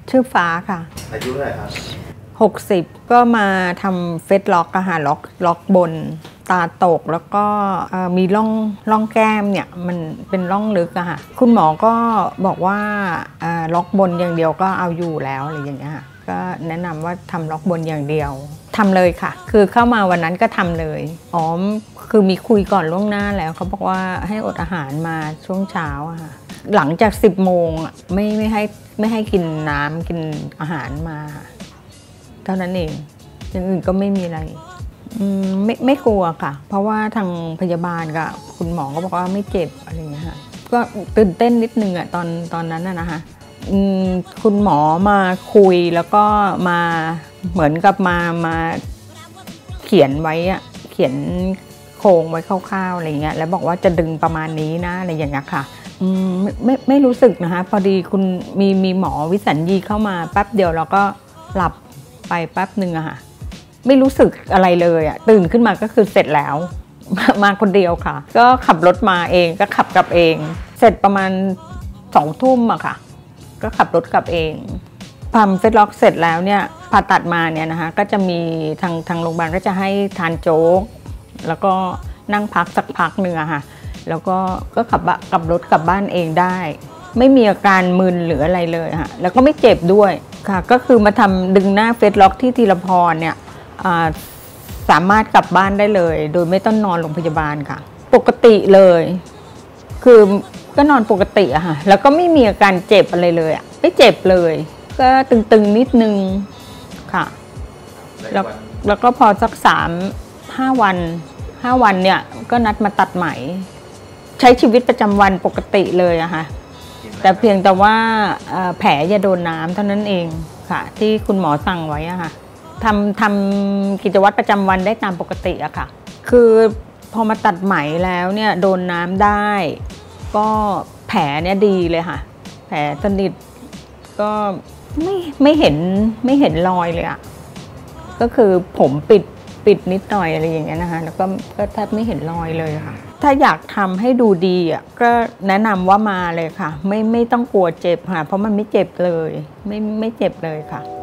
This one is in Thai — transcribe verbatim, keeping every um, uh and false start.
ชื่อฟ้าค่ะอายุเท่าไหร่ครับหกสิบก็มาทำเฟซล็อกอะค่ะล็อกล็อกบนตาตกแล้วก็มีร่องร่องแก้มเนี่ยมันเป็นร่องลึกอะค่ะคุณหมอก็บอกว่าล็อกบนอย่างเดียวก็เอาอยู่แล้วอะไรอย่างเงี้ยค่ะก็แนะนำว่าทำล็อกบนอย่างเดียวทำเลยค่ะคือเข้ามาวันนั้นก็ทำเลยอ๋อคือมีคุยก่อนล่วงหน้าแล้วเขาบอกว่าให้อดอาหารมาช่วงเช้าอะค่ะหลังจากสิบโมงไม่ไม่ให้ไม่ให้กินน้ำกินอาหารมาเท่านั้นเองอย่างอื่นก็ไม่มีอะไรไม่ไม่กลัวค่ะเพราะว่าทางพยาบาลกับคุณหมอก็บอกว่าไม่เจ็บอะไรอย่างเงี้ยค่ะก็ตื่นเต้นนิดนึงอะตอนตอนนั้นน่ะนะคะคุณหมอมาคุยแล้วก็มาเหมือนกับมามาเขียนไว้อะเขียนโครงไว้คร่าวๆอะไรเงี้ยแล้วบอกว่าจะดึงประมาณนี้นะอะไรอย่างเงี้ยค่ะไม่ไม่ไม่รู้สึกนะคะพอดีคุณมีมีหมอวิสัญญีเข้ามาแป๊บเดียวแล้วก็หลับไปแป๊บหนึ่งอะค่ะไม่รู้สึกอะไรเลยอะตื่นขึ้นมาก็คือเสร็จแล้วมาคนเดียวค่ะก็ขับรถมาเองก็ขับกลับเองเสร็จประมาณสองทุ่มอะค่ะก็ขับรถกลับเองทำเฟซล็อกเสร็จแล้วเนี่ยผ่าตัดมาเนี่ยนะคะก็จะมีทางทางโรงพยาบาลก็จะให้ทานโจ๊กแล้วก็นั่งพักสักพักหนึ่งอะค่ะแล้วก็ก็ขับขับรถกลับบ้านเองได้ไม่มีอาการมึนหรืออะไรเลยค่ะแล้วก็ไม่เจ็บด้วยค่ะก็คือมาทำดึงหน้าเฟซล็อกที่ธีรพรเนี่ยสามารถกลับบ้านได้เลยโดยไม่ต้องนอนโรงพยาบาลค่ะปกติเลยคือก็นอนปกติอะค่ะแล้วก็ไม่มีอาการเจ็บอะไรเลยอะไม่เจ็บเลยก็ตึงๆนิดนึงค่ะแล้วแล้วก็พอสักสามห้าวันห้าวันเนี่ยก็นัดมาตัดไหมใช้ชีวิตประจำวันปกติเลยอะค่ะแต่เพียงแต่ว่าแผลอย่าโดนน้ำเท่านั้นเองค่ะที่คุณหมอสั่งไว้อะค่ะทำทำกิจวัตรประจำวันได้ตามปกติอะค่ะคือพอมาตัดไหมแล้วเนี่ยโดนน้ำได้ก็แผลเนี่ยดีเลยค่ะแผลสนิทก็ไม่ไม่เห็นไม่เห็นรอยเลยอะก็คือผมปิดปิดนิดหน่อยอะไรอย่างเงี้ยนะคะแล้วก็ก็แทบไม่เห็นรอยเลยค่ะถ้าอยากทำให้ดูดีอ่ะก็แนะนำว่ามาเลยค่ะไม่ไม่ต้องกลัวเจ็บค่ะเพราะมันไม่เจ็บเลยไม่ไม่เจ็บเลยค่ะ